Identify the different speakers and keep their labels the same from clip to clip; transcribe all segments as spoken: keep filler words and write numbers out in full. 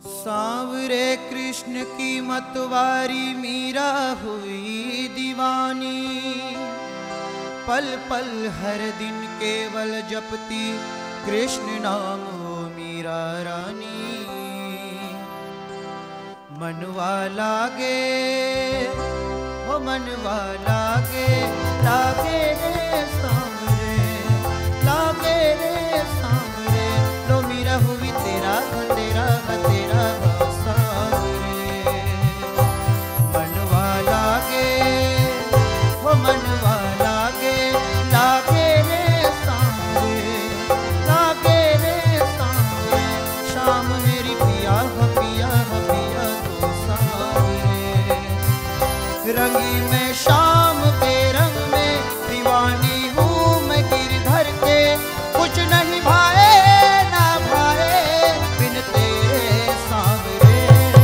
Speaker 1: सांवरे कृष्ण की मतवारी मीरा हुई दीवानी, पल पल हर दिन केवल जपती कृष्ण नाम हो मीरा रानी। मनवा लागे हो मनवा लागे, लागे रे सांवरे, लागे रे सांवरे, लो मीरा हुई तेरा तेरा तेरा सांवरे। मनवा लागे हो मनवा लागे, लागे रे सांवरे, लागे रे सांवरे, शाम मेरी पिया पिया पिया तो सांवरे। रंगी मैं शाम के रंग में दीवानी हूँ मैं गिरधर के, कुछ नहीं भाए ना भाए बिन तेरे सांवरे।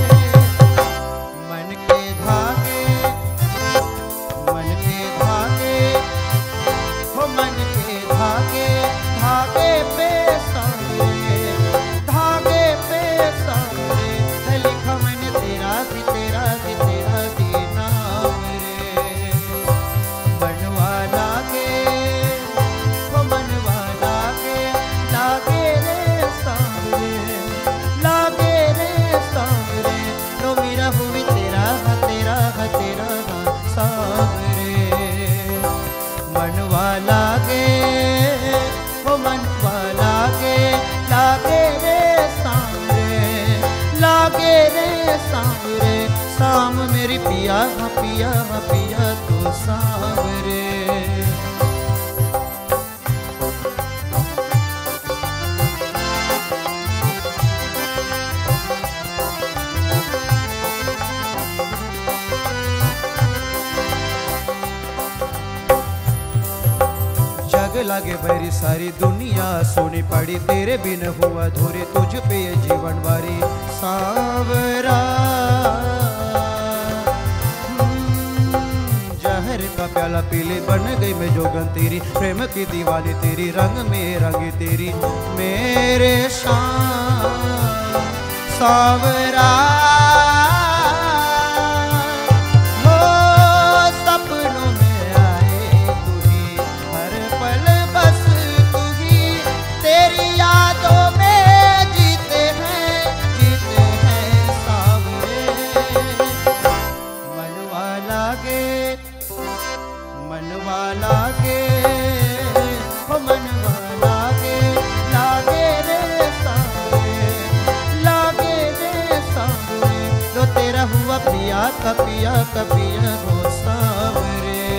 Speaker 1: मन के धागे मन के धागे हो मन के धागे, धागे पे सांवरे, धागे पे सांवरे, है लिखा मैंने तेरा भी तेरा भी तेरा भी नाम रे। मनवा लागे हो मनवा लागे, लागे रे सांवरे, लागे रे सांवरे, लो मीरा हुई तेरा तेरा तेरा सांवरे। मनवा लागे हो मनवा लागे, लागे रे सांवरे, लागे रे सांवरे, शाम मेरी पिया पिया पिया तो सांवरे। जग लागे भरी सारी दुनिया सोनी पड़ी, तेरे बिन हुआ धोरे तुझ पे ये जीवन वारी सांवरा। जहर का प्याला पीले बन गई मैं जोगन तेरी, प्रेम की दीवानी तेरी, रंग में रंगी तेरी मेरे शाम सांवरा। मनवा लागे हो मनवा लागे, लागे रे सांवरे, लागे रे सांवरे, लो तेरा हुआ पिया का पिया का पिया हो सांवरे।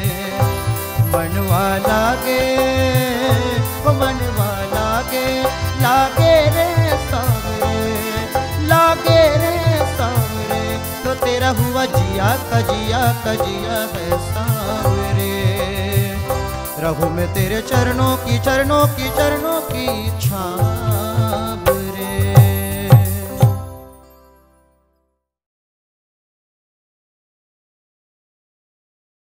Speaker 1: मनवा लागे हो मनवा लागे, लागे रे सांवरे, लागे रे सांवरे, तो तेरा हुआ जिया का जिया का जिया है सांवरे। रहूं मैं तेरे चरणों की चरणों की चरणों की छां।